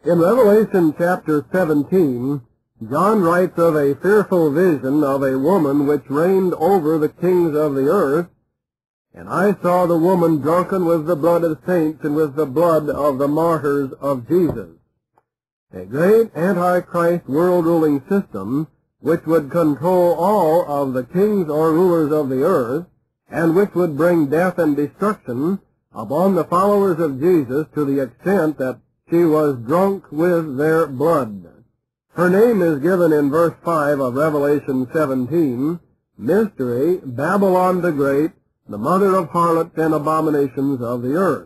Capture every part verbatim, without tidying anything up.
In Revelation chapter seventeen, John writes of a fearful vision of a woman which reigned over the kings of the earth, and I saw the woman drunken with the blood of saints and with the blood of the martyrs of Jesus. A great Antichrist world-ruling system which would control all of the kings or rulers of the earth, and which would bring death and destruction upon the followers of Jesus to the extent that she was drunk with their blood. Her name is given in verse five of Revelation seventeen, Mystery, Babylon the Great, the mother of harlots and abominations of the earth.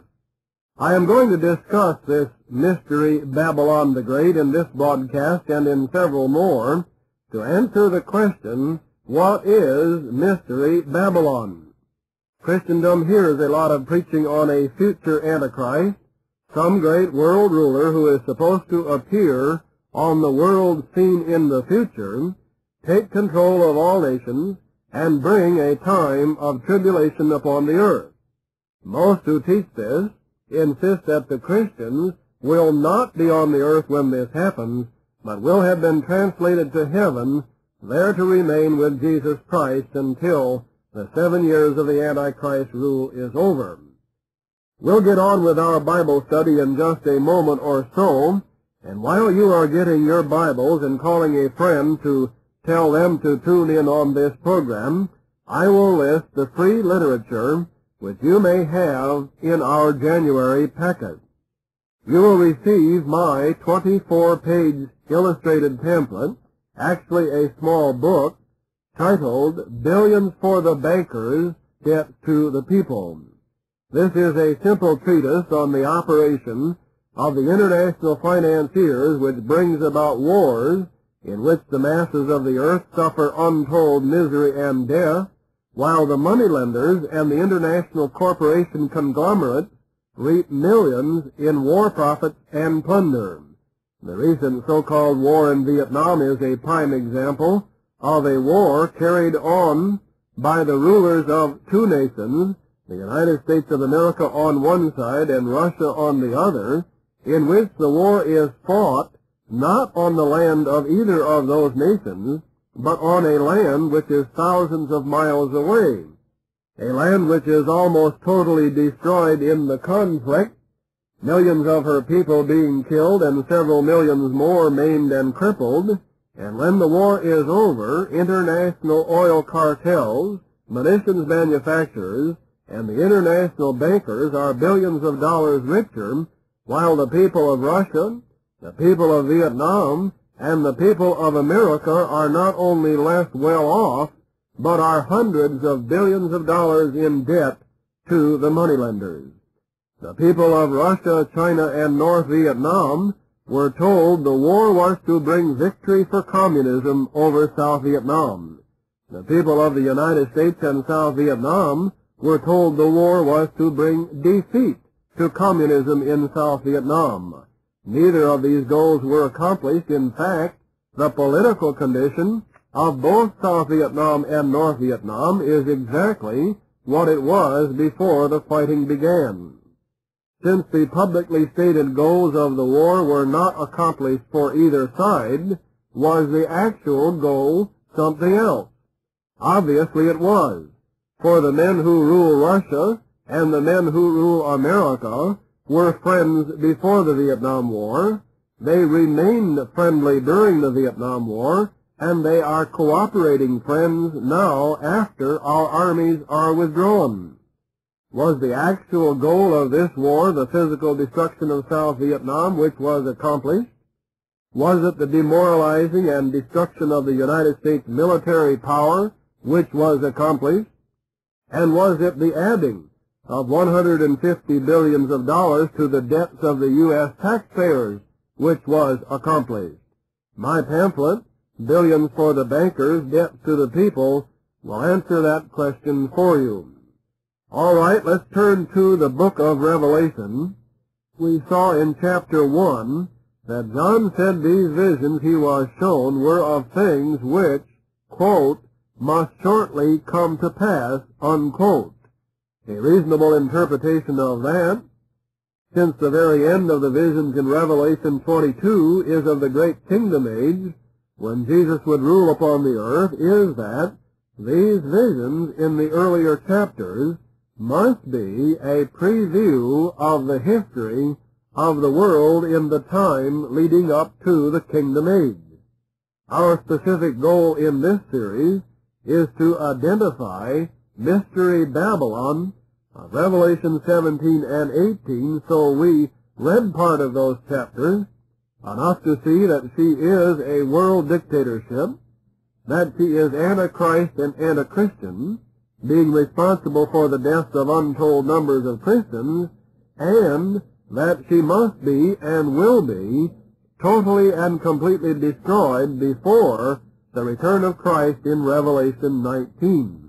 I am going to discuss this mystery, Babylon the Great, in this broadcast and in several more to answer the question, what is Mystery Babylon? Christendom hears a lot of preaching on a future Antichrist, some great world ruler who is supposed to appear on the world scene in the future, take control of all nations, and bring a time of tribulation upon the earth. Most who teach this insist that the Christians will not be on the earth when this happens, but will have been translated to heaven, there to remain with Jesus Christ until the seven years of the Antichrist rule is over. We'll get on with our Bible study in just a moment or so, and while you are getting your Bibles and calling a friend to tell them to tune in on this program, I will list the free literature which you may have in our January packet. You will receive my twenty-four page illustrated pamphlet, actually a small book, titled Billions for the Bankers, Debt to the People. This is a simple treatise on the operation of the international financiers which brings about wars in which the masses of the earth suffer untold misery and death, while the moneylenders and the international corporation conglomerates reap millions in war profits and plunder. The recent so-called war in Vietnam is a prime example of a war carried on by the rulers of two nations, the United States of America on one side and Russia on the other, in which the war is fought not on the land of either of those nations, but on a land which is thousands of miles away, a land which is almost totally destroyed in the conflict, millions of her people being killed and several millions more maimed and crippled, and when the war is over, international oil cartels, munitions manufacturers, and the international bankers are billions of dollars richer, while the people of Russia, the people of Vietnam, and the people of America are not only less well off, but are hundreds of billions of dollars in debt to the moneylenders. The people of Russia, China, and North Vietnam were told the war was to bring victory for communism over South Vietnam. The people of the United States and South Vietnam were told the war was to bring defeat to communism in South Vietnam. Neither of these goals were accomplished. In fact, the political condition of both South Vietnam and North Vietnam is exactly what it was before the fighting began. Since the publicly stated goals of the war were not accomplished for either side, was the actual goal something else? Obviously it was. For the men who rule Russia and the men who rule America were friends before the Vietnam War. They remained friendly during the Vietnam War, and they are cooperating friends now after our armies are withdrawn. Was the actual goal of this war the physical destruction of South Vietnam, which was accomplished? Was it the demoralizing and destruction of the United States military power, which was accomplished? And was it the adding of one hundred fifty billions of dollars to the debts of the U S taxpayers, which was accomplished? My pamphlet, Billions for the Bankers, Debt to the People, will answer that question for you. All right, let's turn to the book of Revelation. We saw in chapter one that John said these visions he was shown were of things which, quote, must shortly come to pass, unquote. A reasonable interpretation of that since the very end of the visions in Revelation twenty-two is of the great kingdom age, when Jesus would rule upon the earth, is that these visions in the earlier chapters must be a preview of the history of the world in the time leading up to the kingdom age. Our specific goal in this series is to identify Mystery Babylon of Revelation seventeen and eighteen, so we read part of those chapters, enough to see that she is a world dictatorship, that she is Antichrist and Antichristian, being responsible for the deaths of untold numbers of Christians, and that she must be and will be totally and completely destroyed before the return of Christ in Revelation nineteen.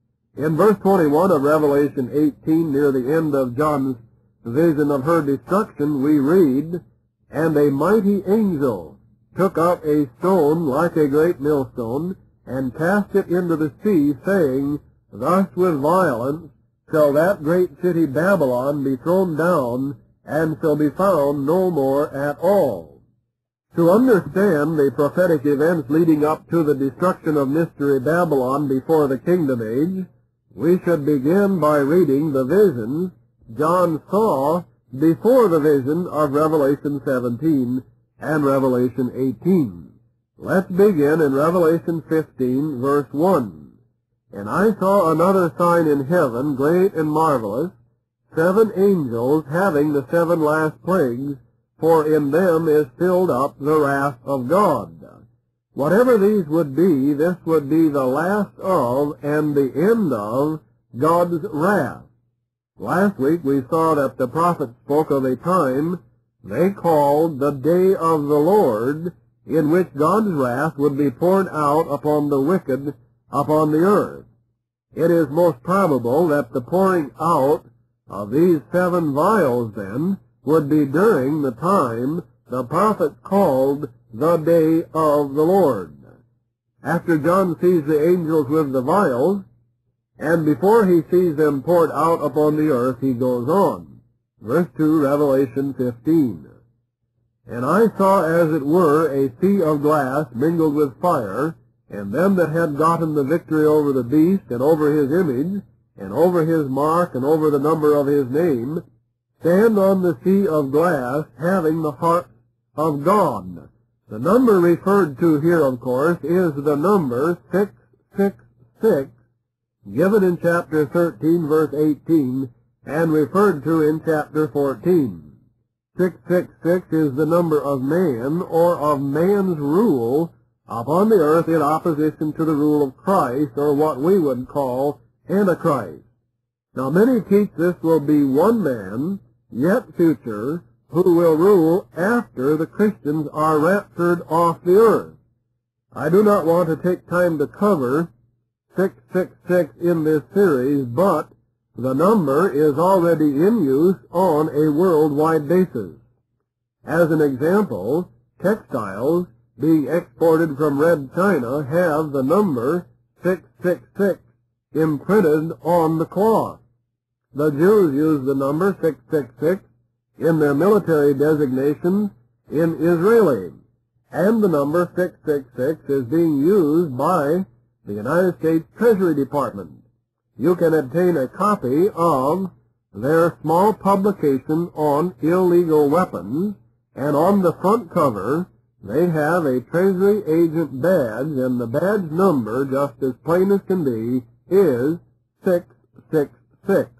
In verse twenty-one of Revelation eighteen, near the end of John's vision of her destruction, we read, "And a mighty angel took up a stone like a great millstone, and cast it into the sea, saying, Thus with violence shall that great city Babylon be thrown down, and shall be found no more at all." To understand the prophetic events leading up to the destruction of Mystery Babylon before the kingdom age, we should begin by reading the visions John saw before the vision of Revelation seventeen and Revelation eighteen. Let's begin in Revelation fifteen, verse one. "And I saw another sign in heaven, great and marvelous, seven angels having the seven last plagues, for in them is filled up the wrath of God." Whatever these would be, this would be the last of and the end of God's wrath. Last week we saw that the prophet spoke of a time they called the day of the Lord, in which God's wrath would be poured out upon the wicked upon the earth. It is most probable that the pouring out of these seven vials, then, would be during the time the prophet called the day of the Lord. After John sees the angels with the vials, and before he sees them poured out upon the earth, he goes on. Verse two, Revelation fifteen. "And I saw as it were a sea of glass mingled with fire, and them that had gotten the victory over the beast, and over his image, and over his mark, and over the number of his name, stand on the sea of glass, having the harps of God." The number referred to here, of course, is the number six six six, given in chapter thirteen, verse eighteen, and referred to in chapter fourteen. six six six is the number of man, or of man's rule, upon the earth in opposition to the rule of Christ, or what we would call Antichrist. Now many teach this will be one man, yet future, who will rule after the Christians are raptured off the earth. I do not want to take time to cover six six six in this series, but the number is already in use on a worldwide basis. As an example, textiles being exported from Red China have the number six six six imprinted on the cloth. The Jews use the number six six six in their military designations in Israeli, and the number six six six is being used by the United States Treasury Department. You can obtain a copy of their small publication on illegal weapons, and on the front cover they have a Treasury agent badge, and the badge number, just as plain as can be, is six six six.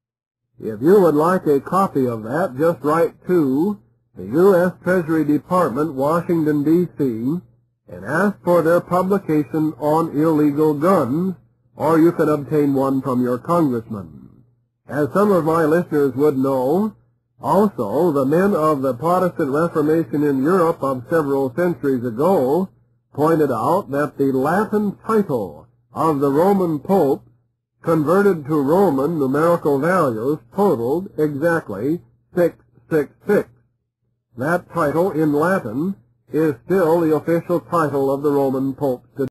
If you would like a copy of that, just write to the U S Treasury Department, Washington, D C, and ask for their publication on illegal guns, or you can obtain one from your congressman. As some of my listeners would know, also the men of the Protestant Reformation in Europe of several centuries ago pointed out that the Latin title of the Roman Pope converted to Roman numerical values totaled exactly six six six. That title in Latin is still the official title of the Roman Pope today.